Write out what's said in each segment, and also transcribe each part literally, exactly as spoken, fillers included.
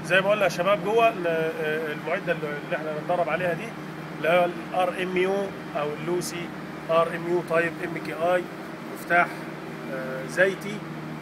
زي ما قلنا يا شباب جوه المعده اللي احنا بنتدرب عليها دي اللي هو الار ام يو او اللوسي ار ام يو تايب ام كي اي، مفتاح زيتي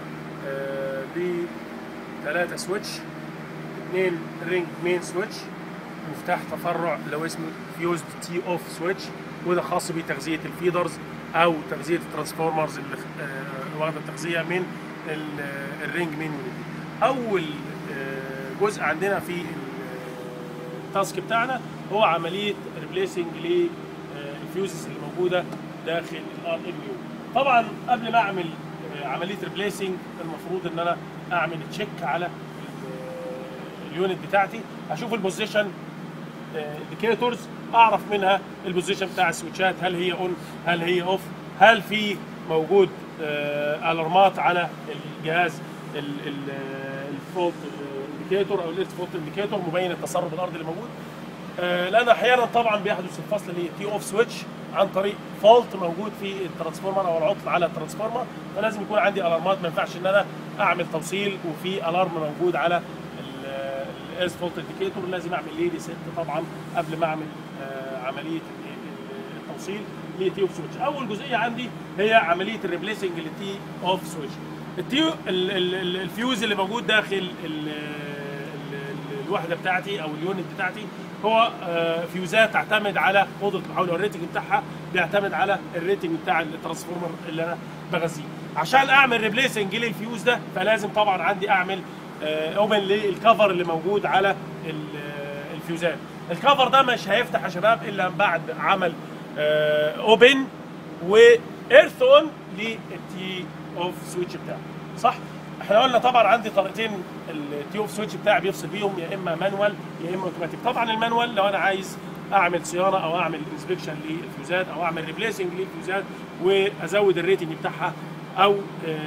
ب ثلاثة سويتش، اثنين رينج مين سويتش، مفتاح تفرع اللي هو اسمه فيوزد تي اوف سويتش، وده خاص بتغذيه الفيدرز او تغذيه الترانسفورمرز اللي واخده التغذيه من الرينج مين. اول جزء عندنا في التاسك بتاعنا هو عمليه ريبليسنج للفيوزز اللي موجوده داخل الار ام يو. طبعا قبل ما اعمل عمليه ريبليسنج المفروض ان انا اعمل تشيك على اليونت بتاعتي، اشوف البوزيشن انديكيتورز، اعرف منها البوزيشن بتاع السويتشات، هل هي اون هل هي اوف، هل في موجود الارمات على الجهاز الفولت انديكيتور او الايرث فولت انديكيتور مبين التسرب الارضي اللي موجود. لان احيانا طبعا بيحدث الفصل لتي اوف سويتش عن طريق فولت موجود في الترانسفورمر او العطل على الترانسفورمر، فلازم يكون عندي الارمات، ما ينفعش ان انا اعمل توصيل وفي الارم موجود على الايرث فولت انديكيتور، لازم اعمل ليه ريست طبعا قبل ما اعمل عمليه التوصيل لتي اوف سويتش. اول جزئيه عندي هي عمليه الريبليسنج للتي اوف سويتش. التي الفيوز اللي موجود داخل الوحده بتاعتي او اليونت بتاعتي هو فيوزات تعتمد على قدره المحول، والريتنج بتاعها بيعتمد على الريتنج بتاع الترانسفورمر اللي انا بغذيه. عشان اعمل ريبليسنج للفيوز ده فلازم طبعا عندي اعمل اوبن للكفر اللي موجود على الفيوزات. الكفر ده مش هيفتح يا شباب الا بعد عمل اوبن وايرث اون للتي اوف سويتش بتاعي، صح؟ احنا قلنا طبعا عندي طريقتين التي اوف سويتش بتاعي بيفصل بيهم، يا اما مانوال يا اما اوتوماتيك. طبعا المانوال لو انا عايز اعمل صيانه او اعمل انسبكشن للفيوزات او اعمل ريبليسنج للفيوزات وازود الريتنج بتاعها او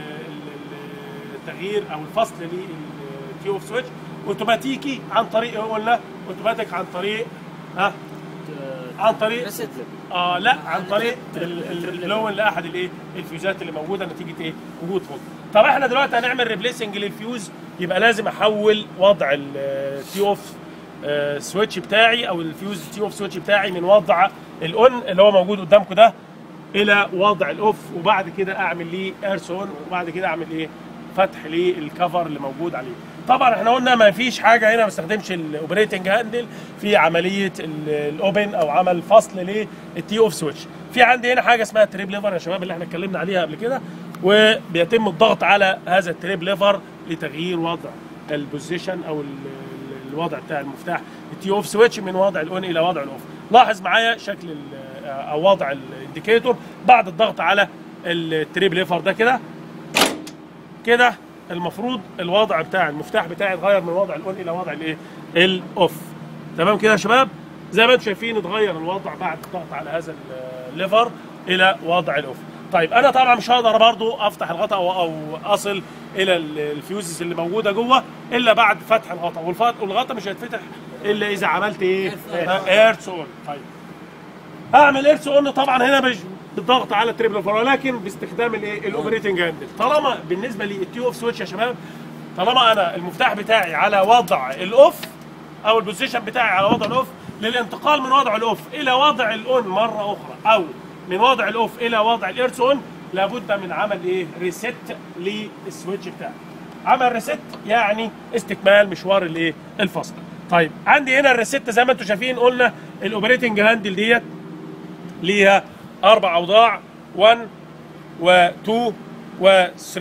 التغيير او الفصل للتي اوف سويتش. اوتوماتيكي عن طريق قلنا اوتوماتيك عن طريق ها عن طريق اه لا عن طريق اللون لاحد الايه الفيوزات اللي موجوده نتيجه ايه وجود فولت. طب احنا دلوقتي هنعمل ريبليسنج للفيوز، يبقى لازم احول وضع التي اوف سويتش بتاعي او الفيوز تي اوف سويتش بتاعي من وضع الاون اللي هو موجود قدامكم ده الى وضع الاوف، وبعد كده اعمل ليه ايرث اون، وبعد كده اعمل ايه فتح للكفر اللي موجود عليه. طبعا احنا قلنا ما فيش حاجه هنا ما بستخدمش الاوبريتنج هاندل في عمليه الاوبن او عمل فصل للتي اوف سويتش. في عندي هنا حاجه اسمها تريب ليفر يا شباب اللي احنا اتكلمنا عليها قبل كده، وبيتم الضغط على هذا التريب ليفر لتغيير وضع البوزيشن او الوضع بتاع المفتاح التي اوف سويتش من وضع الاون الى وضع الاوف. لاحظ معايا شكل او وضع الانديكيتور بعد الضغط على التريب ليفر ده كده كده المفروض الوضع بتاع المفتاح بتاعي اتغير من وضع الاون الى وضع الايه الاوف. تمام كده يا شباب؟ زي ما انتم شايفين اتغير الوضع بعد الضغط على هذا الليفر الى وضع الاوف. طيب انا طبعا مش هقدر برضو افتح الغطاء او, أو اصل الى الفيوزز اللي موجوده جوه الا بعد فتح الغطاء، والغطاء مش هيتفتح الا اذا عملت ايه ايرث اون. طيب هعمل ايرث اون طبعا هنا مش بالضغط على التريب ليفر ولكن باستخدام الايه الاوبريتنج هاندل. طالما بالنسبه للتي اوف سويتش يا شباب، طالما انا المفتاح بتاعي على وضع الاوف او البوزيشن بتاعي على وضع الاوف، للانتقال من وضع الاوف الى وضع الاون مره اخرى او من وضع الاوف الى وضع الايرث اون لابد من عمل ايه ريست للسويتش بتاعي. عمل ريست يعني استكمال مشوار الايه الفصل. طيب عندي هنا الريست زي ما انتم شايفين قلنا الاوبريتنج هاندل ديت ليها اربع اوضاع واحد و2 و3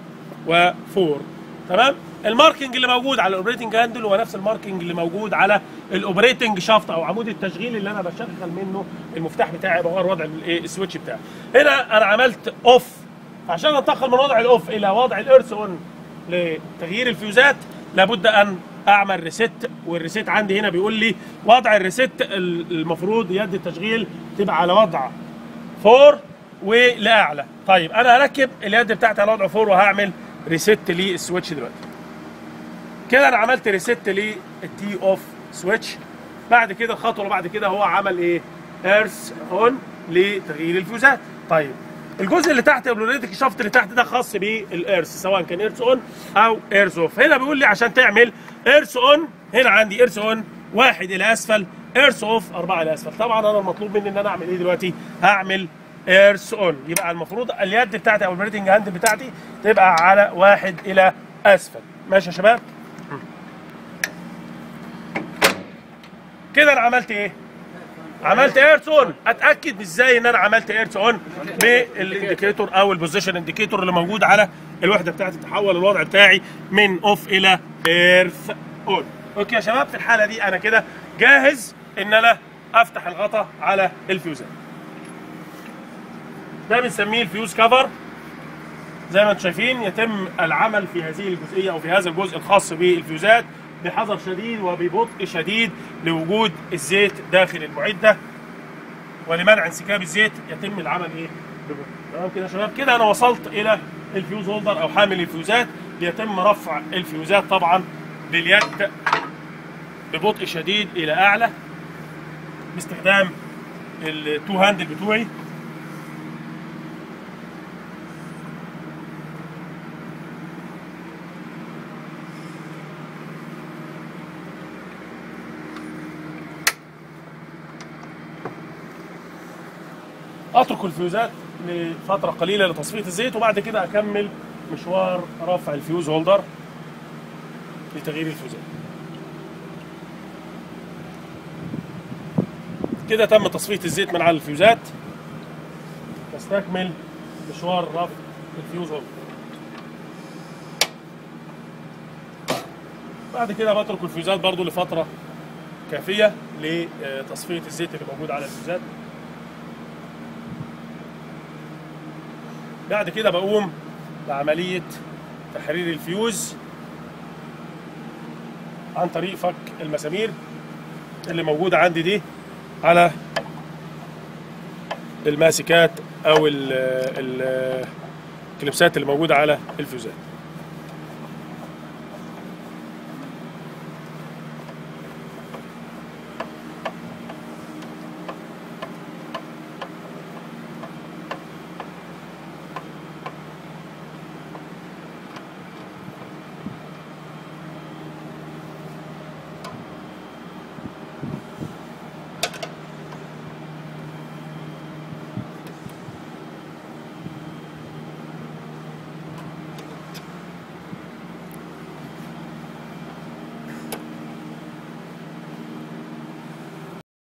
و4. تمام؟ الماركنج اللي موجود على الاوبريتنج هاندل هو نفس الماركنج اللي موجود على الاوبريتنج شافت او عمود التشغيل اللي انا بشغل منه المفتاح بتاعي بغير وضع الايه السويتش بتاعي. هنا انا عملت اوف، عشان انتقل من وضع الاوف الى وضع الايرث اون لتغيير الفيوزات لابد ان اعمل ريست، والريست عندي هنا بيقول لي وضع الريست المفروض يد التشغيل تبقى على وضع أربعة ولاعلى. طيب انا هركب اليد بتاعتي على وضع أربعة وهعمل ريست للسويتش دلوقتي. كده انا عملت ريست للتي اوف سويتش. بعد كده الخطوه اللي بعد كده هو عمل ايه؟ ايرث اون لتغيير الفيوزات. طيب الجزء اللي تحت الشفط اللي تحت ده خاص بالايرث سواء كان ايرث اون او ايرث اوف. هنا بيقول لي عشان تعمل ايرث اون هنا عندي ايرث اون واحد الى اسفل، ايرث اوف أربعة الى اسفل. طبعا انا المطلوب مني ان انا اعمل ايه دلوقتي؟ هعمل ايرث اون، يبقى المفروض اليد بتاعتي او البريتنج هاند بتاعتي تبقى على واحد الى اسفل. ماشي يا شباب؟ كده انا عملت ايه؟ عملت ايرث اون. اتاكد ازاي ان انا عملت ايرث اون؟ بالانديكيتور او البوزيشن انديكيتور اللي موجود على الوحده بتاعتي، تحول الوضع بتاعي من اوف الى ايرث اون. اوكي يا شباب، في الحاله دي انا كده جاهز ان انا افتح الغطا على الفيوزات. ده بنسميه الفيوز كفر. زي ما انتم شايفين يتم العمل في هذه الجزئيه او في هذا الجزء الخاص بالفيوزات بحذر شديد وببطء شديد لوجود الزيت داخل المعده، ولمنع انسكاب الزيت يتم العمل ايه؟ ببطء. تمام كده يا شباب؟ كده انا وصلت الى الفيوز هولدر او حامل الفيوزات، ليتم رفع الفيوزات طبعا باليد ببطء شديد الى اعلى باستخدام التو هاندل بتوعي. اترك الفيوزات لفتره قليله لتصفيه الزيت، وبعد كده اكمل مشوار رفع الفيوز هولدر لتغيير الفيوزات. كده تم تصفيه الزيت من على الفيوزات، نستكمل مشوار رفع الفيوز هولدر. بعد كده بترك الفيوزات برضو لفتره كافيه لتصفيه الزيت اللي موجود على الفيوزات. بعد كده بقوم بعملية تحرير الفيوز عن طريق فك المسامير اللي موجودة عندي دي على الماسكات أو الكليبسات اللي موجودة على الفيوزات.